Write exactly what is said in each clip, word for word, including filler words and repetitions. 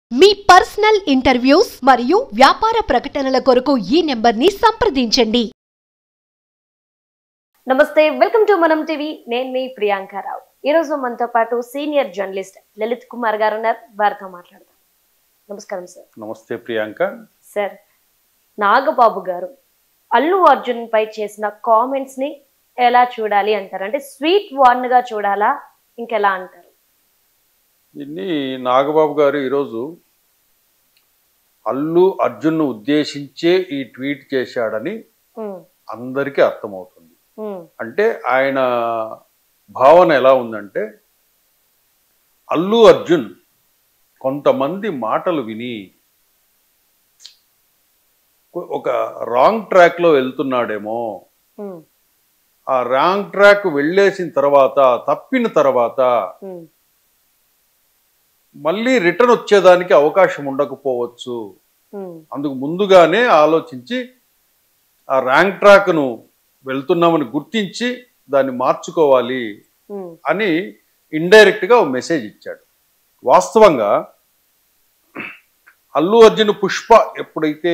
మీ personal interviews మరియు వ్యాపార ప్రకటనల కొరకు ఈ నెంబర్ని సంప్రదించండి. నమస్తే, వెల్కమ్ టు మనం టీవీ. నేను మీ ప్రియాంక రావు. ఈ రోజు మనతో పాటు సీనియర్ జర్నలిస్ట్ లలిత్ కుమార్ గారు ఉన్నారు. వారితో మాట్లాడదాం. నమస్కారం సార్. నమస్తే ప్రియాంక. సార్, నాగబాబు గారు అల్లు అర్జున్ పై చేసిన కామెంట్స్ ని ఎలా చూడాలి అంటారు? అంటే స్వీట్ వార్న్ గా చూడాలా, ఇంకెలా అంటారు? దీన్ని నాగబాబు గారు ఈరోజు అల్లు అర్జున్ను ఉద్దేశించే ఈ ట్వీట్ చేశాడని అందరికీ అర్థమవుతుంది. అంటే ఆయన భావన ఎలా ఉందంటే, అల్లు అర్జున్ కొంతమంది మాటలు విని ఒక రాంగ్ ట్రాక్లో వెళ్తున్నాడేమో, ఆ రాంగ్ ట్రాక్ వెళ్ళేసిన తర్వాత, తప్పిన తర్వాత మళ్ళీ రిటర్న్ వచ్చేదానికి అవకాశం ఉండకపోవచ్చు. అందుకు ముందుగానే ఆలోచించి ఆ ర్యాంక్ ట్రాక్ను వెళ్తున్నామని గుర్తించి దాన్ని మార్చుకోవాలి అని ఇండైరెక్ట్గా ఒక మెసేజ్ ఇచ్చాడు. వాస్తవంగా అల్లు అర్జున్ పుష్ప ఎప్పుడైతే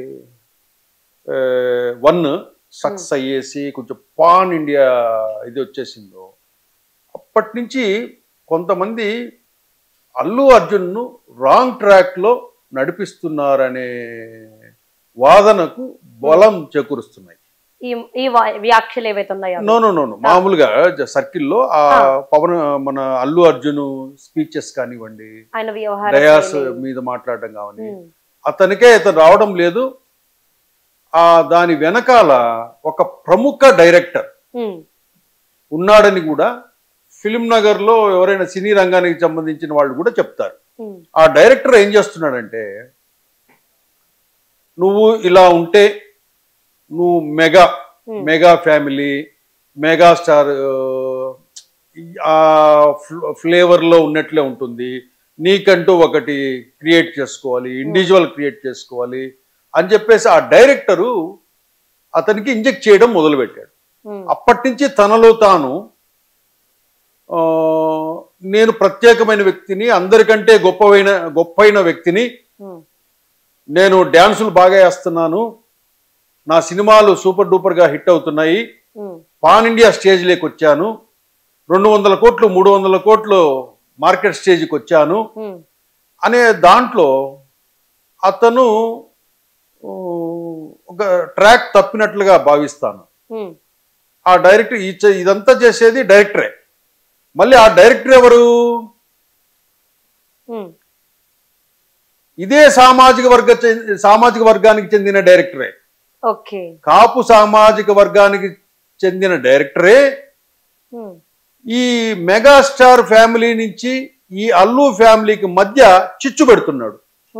వన్ సక్సెస్ అయ్యేసి కొంచెం పాన్ ఇండియా ఇది వచ్చేసిందో, అప్పటి నుంచి కొంతమంది అల్లు అర్జున్ను రాంగ్ ట్రాక్లో నడిపిస్తున్నారనే వాదనకు బలం చేకూరుస్తున్నాయి ఈ వ్యాఖ్యలు ఏవైతే ఉన్నాయో. నో నో నో మామూలుగా సర్కిల్లో ఆ పవన్ మన అల్లు అర్జున్ స్పీచెస్ కానివ్వండి, డయాస్ మీద మాట్లాడడం కావాలి, అతనికే ఇతను రావడం లేదు. ఆ దాని వెనకాల ఒక ప్రముఖ డైరెక్టర్ ఉన్నాడని కూడా ఫిల్మ్ నగర్ లో ఎవరైనా సినీ రంగానికి సంబంధించిన వాళ్ళు కూడా చెప్తారు. ఆ డైరెక్టర్ ఏం చేస్తున్నాడంటే, నువ్వు ఇలా ఉంటే నువ్వు mega mega family mega star ఆ ఫ్లేవర్లో ఉన్నట్లే ఉంటుంది, నీకంటూ ఒకటి క్రియేట్ చేసుకోవాలి, ఇండివిజువల్ క్రియేట్ చేసుకోవాలి అని చెప్పేసి ఆ డైరెక్టరు అతనికి ఇంజెక్ట్ చేయడం మొదలుపెట్టాడు. అప్పటి నుంచి తనలో తాను నేను ప్రత్యేకమైన వ్యక్తిని, అందరికంటే గొప్పవైన గొప్పైన వ్యక్తిని, నేను డ్యాన్సులు బాగా వేస్తున్నాను, నా సినిమాలు సూపర్ డూపర్గా హిట్ అవుతున్నాయి, పాన్ ఇండియా స్టేజ్లోకి వచ్చాను, రెండు వందల కోట్లు మూడు వందల కోట్లు మార్కెట్ స్టేజ్కి వచ్చాను అనే దాంట్లో అతను ఒక ట్రాక్ తప్పినట్లుగా భావిస్తాను. ఆ డైరెక్టర్ ఇదంతా చేసేది డైరెక్టరే. మళ్ళీ ఆ డైరెక్టర్ ఎవరు? ఇదే సామాజిక వర్గ సామాజిక వర్గానికి చెందిన డైరెక్టరే. కాపు సామాజిక వర్గానికి చెందిన డైరెక్టరే ఈ మెగాస్టార్ ఫ్యామిలీ నుంచి ఈ అల్లు ఫ్యామిలీకి మధ్య చిచ్చు పెడుతున్నాడు.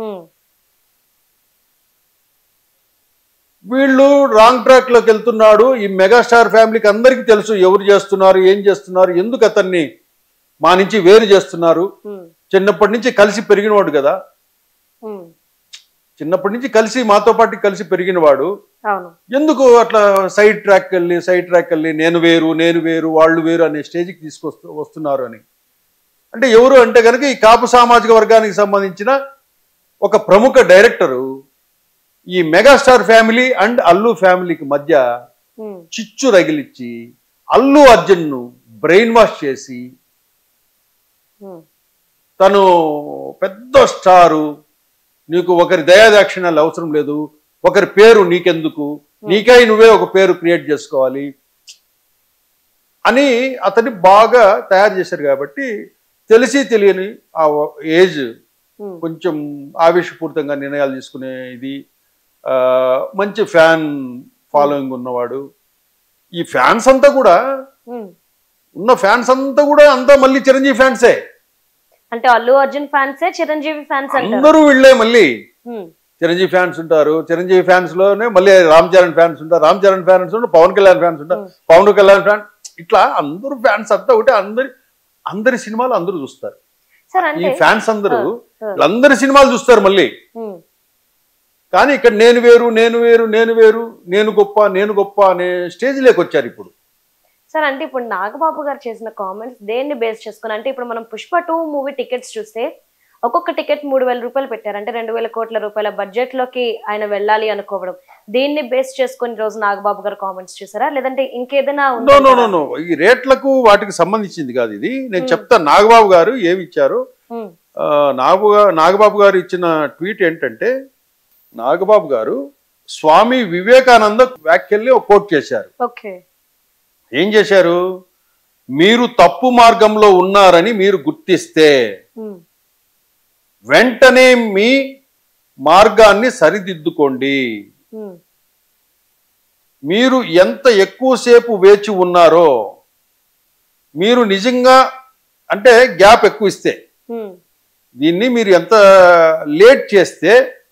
వీళ్ళు రాంగ్ ట్రాక్ లోకి వెళ్తున్నాడు. ఈ మెగాస్టార్ ఫ్యామిలీకి అందరికీ తెలుసు ఎవరు చేస్తున్నారు, ఏం చేస్తున్నారు, ఎందుకు అతన్ని మా నుంచి వేరు చేస్తున్నారు. చిన్నప్పటి నుంచి కలిసి పెరిగినవాడు కదా, చిన్నప్పటి నుంచి కలిసి మాతో పాటు కలిసి పెరిగినవాడు, ఎందుకు అట్లా సైడ్ ట్రాక్ వెళ్ళి సైడ్ ట్రాక్ వెళ్ళి నేను వేరు నేను వేరు వాళ్ళు వేరు అనే స్టేజ్కి తీసుకొస్తూ వస్తున్నారు అని. అంటే ఎవరు అంటే కనుక ఈ కాపు సామాజిక వర్గానికి సంబంధించిన ఒక ప్రముఖ డైరెక్టరు ఈ మెగాస్టార్ ఫ్యామిలీ అండ్ అల్లు ఫ్యామిలీకి మధ్య చిచ్చు రగిలిచ్చి అల్లు అర్జున్ను బ్రెయిన్ వాష్ చేసి, తను పెద్ద స్టారు, నీకు ఒకరి దయాదాక్షిణ్యాలు అవసరం లేదు, ఒకరి పేరు నీకెందుకు, నీకై నువ్వే ఒక పేరు క్రియేట్ చేసుకోవాలి అని అతన్ని బాగా తయారు చేశారు. కాబట్టి తెలిసి తెలియని ఆ ఏజ్, కొంచెం ఆవేశపూరితంగా నిర్ణయాలు తీసుకునే ఇది, మంచి ఫ్యాన్ ఫాలోయింగ్ ఉన్నవాడు. ఈ ఫ్యాన్స్ అంతా కూడా ఉన్న ఫ్యాన్స్ అంతా కూడా అంతా మళ్ళీ చిరంజీవి ఫ్యాన్సే. అంటే అల్లు అర్జున్ ఫ్యాన్సే చిరంజీవి ఫ్యాన్స్ అందరూ వీళ్ళే. మళ్ళీ చిరంజీవి ఫ్యాన్స్ ఉంటారు, చిరంజీవి ఫ్యాన్స్ లోనే మళ్ళీ రామ్ చరణ్ ఫ్యాన్స్ ఉంటారు, రామ్ చరణ్ ఫ్యాన్స్ ఉంటారు, పవన్ కళ్యాణ్ ఫ్యాన్స్ ఉంటారు, పవన్ కళ్యాణ్ ఫ్యాన్, ఇట్లా అందరూ ఫ్యాన్స్ అంతా ఒకటి. అందరి అందరి సినిమాలు అందరూ చూస్తారు. ఈ ఫ్యాన్స్ అందరూ అందరి సినిమాలు చూస్తారు మళ్ళీ. కానీ ఇక్కడ నేను వేరు నేను వేరు నేను వేరు నేను గొప్ప నేను గొప్ప అనే స్టేజ్లోకి వచ్చారు ఇప్పుడు. సార్ అంటే ఇప్పుడు నాగబాబు గారు చేసిన కామెంట్స్ దేన్ని బేస్ చేసుకుని అంటే ఇప్పుడు మనం పుష్ప టూ మూవీ టికెట్స్ చూస్తే ఒక్కొక్క టికెట్ మూడు వేల రూపాయలు పెట్టారు, అంటే రెండు వేల కోట్ల రూపాయల బడ్జెట్ లోకి ఆయన వెళ్ళాలి అనుకోవడం, దీన్ని బేస్ చేసుకుని రోజు నాగబాబు గారు కామెంట్స్ చేశారా, లేదంటే ఇంకేదైనా నో నో నో నో ఈ రేట్లకు వాటికి సంబంధించింది కాదు ఇది. నేను చెప్తా నాగబాబు గారు ఏమి ఇచ్చారు. నాగబాబు నాగబాబు గారు ఇచ్చిన ట్వీట్ ఏంటంటే, నాగబాబు గారు స్వామి వివేకానంద వ్యాఖ్యల్ని ఒక కోట్ చేశారు. ఓకే, ఏం చేశారు? మీరు తప్పు మార్గంలో ఉన్నారని మీరు గుర్తిస్తే వెంటనే మీ మార్గాన్ని సరిదిద్దుకోండి. మీరు ఎంత ఎక్కువసేపు వేచి ఉన్నారో, మీరు నిజంగా అంటే గ్యాప్ ఎక్కువ ఇస్తే, దీన్ని మీరు ఎంత లేట్ చేస్తే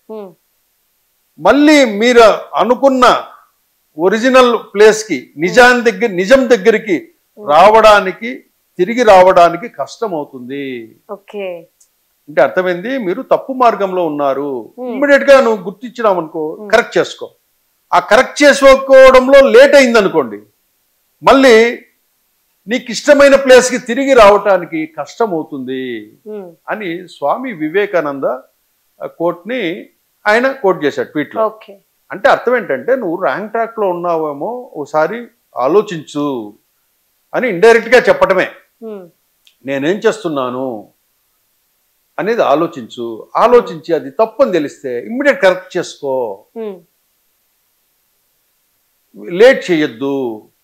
మళ్ళీ మీరు అనుకున్న ఒరిజినల్ ప్లేస్ కి నిజాం దగ్గర నిజం దగ్గరికి రావడానికి తిరిగి రావడానికి కష్టం అవుతుంది. ఓకే, అంటే అర్థమైంది, మీరు తప్పు మార్గంలో ఉన్నారు. ఇమ్మీడియట్ గా నువ్వు గుర్తించినావు అనుకో, కరెక్ట్ చేసుకో. ఆ కరెక్ట్ చేసుకోవడంలో లేట్ అయింది అనుకోండి, మళ్ళీ నీకు ఇష్టమైన ప్లేస్ కి తిరిగి రావటానికి కష్టం అవుతుంది అని స్వామి వివేకానంద కోట్ ని ఆయన కోట్ చేశాడు ట్వీట్ లో. అంటే అర్థం ఏంటంటే, నువ్వు ర్యాంక్ ట్రాక్ లో ఉన్నావేమో, ఒకసారి ఆలోచించు అని ఇండైరెక్ట్ గా చెప్పటమే. నేనేం చేస్తున్నాను అనేది ఆలోచించు, ఆలోచించి అది తప్పని తెలిస్తే ఇమ్మీడియట్ కరెక్ట్ చేసుకో, లేట్ చేయొద్దు.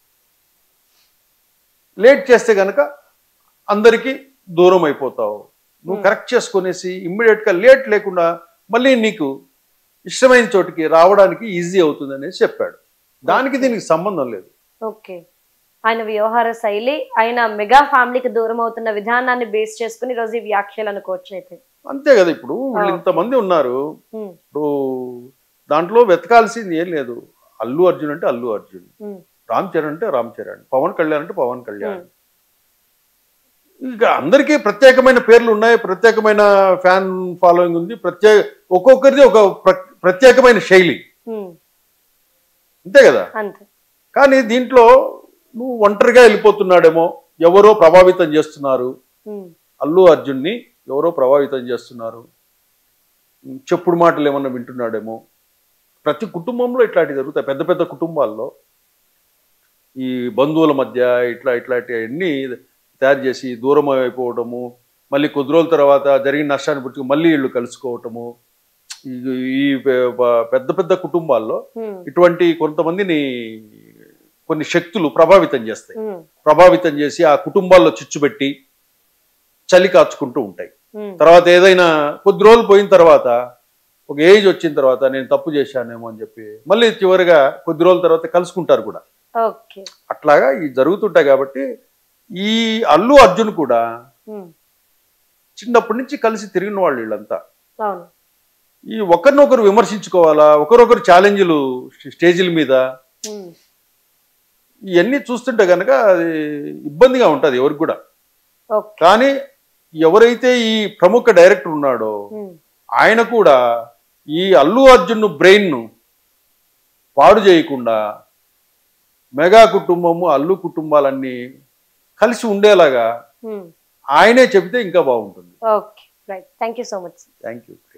లేట్ చేస్తే గనక అందరికీ దూరం అయిపోతావు. నువ్వు కరెక్ట్ చేసుకునేసి ఇమ్మీడియట్ గా లేట్ లేకుండా మళ్ళీ నీకు ఇష్టమైన చోటికి రావడానికి ఈజీ అవుతుంది అనేసి చెప్పాడు. దానికి దీనికి సంబంధం లేదు. ఓకే, ఆయన వ్యవహార శైలి, ఆయన మెగా ఫ్యామిలీకి దూరం అవుతున్న విధానాన్ని బేస్ చేసుకుని రోజు ఈ వ్యాఖ్యలు అనుకోవచ్చు అయితే. అంతే కదా, ఇప్పుడు వీళ్ళు ఇంతమంది ఉన్నారు, ఇప్పుడు దాంట్లో వెతకాల్సింది ఏం లేదు. అల్లు అర్జున్ అంటే అల్లు అర్జున్, రామ్ చరణ్ అంటే రామ్ చరణ్, పవన్ కళ్యాణ్ అంటే పవన్ కళ్యాణ్. ఇక అందరికీ ప్రత్యేకమైన పేర్లు ఉన్నాయి, ప్రత్యేకమైన ఫ్యాన్ ఫాలోయింగ్ ఉంది, ప్రత్యేక ఒక్కొక్కరిది ఒక ప్రత్యేకమైన శైలి, అంతే కదా. కానీ దీంట్లో నువ్వు ఒంటరిగా వెళ్ళిపోతున్నాడేమో, ఎవరో ప్రభావితం చేస్తున్నారు, అల్లు అర్జున్ని ఎవరో ప్రభావితం చేస్తున్నారు, చెప్పుడు మాటలు ఏమన్నా వింటున్నాడేమో. ప్రతి కుటుంబంలో ఇట్లాంటివి జరుగుతాయి. పెద్ద పెద్ద కుటుంబాల్లో ఈ బంధువుల మధ్య ఇట్లా ఇట్లాంటి అన్ని తయారు చేసి దూరం అయిపోవటము, మళ్ళీ కొద్ది రోజుల తర్వాత జరిగిన నష్టాన్ని పుచ్చుకు మళ్ళీ వీళ్ళు కలుసుకోవటము. ఈ పెద్ద పెద్ద కుటుంబాల్లో ఇటువంటి కొంతమందిని కొన్ని శక్తులు ప్రభావితం చేస్తాయి. ప్రభావితం చేసి ఆ కుటుంబాల్లో చిచ్చుపెట్టి చలి కాచుకుంటూ ఉంటాయి. తర్వాత ఏదైనా కొద్ది రోజులు పోయిన తర్వాత, ఒక ఏజ్ వచ్చిన తర్వాత నేను తప్పు చేశానేమో అని చెప్పి మళ్ళీ చివరిగా కొద్ది రోజుల తర్వాత కలుసుకుంటారు కూడా. అట్లాగా ఇవి జరుగుతుంటాయి. కాబట్టి ఈ అల్లు అర్జున్ కూడా చిన్నప్పటి నుంచి కలిసి తిరిగిన వాళ్ళు వీళ్ళంతా. ఈ ఒకరినొకరు విమర్శించుకోవాలా, ఒకరొకరు ఛాలెంజ్లు స్టేజీల మీద, ఇవన్నీ చూస్తుంటే కనుక అది ఇబ్బందిగా ఉంటుంది ఎవరికి కూడా. కానీ ఎవరైతే ఈ ప్రముఖ డైరెక్టర్ ఉన్నాడో ఆయన కూడా ఈ అల్లు అర్జున్ బ్రెయిన్ ను పాడు చేయకుండా మెగా కుటుంబము అల్లు కుటుంబాలన్నీ కలిసి ఉండేలాగా ఆయనే చెబితే ఇంకా బాగుంటుంది. Okay, right. Thank you so much. Thank you.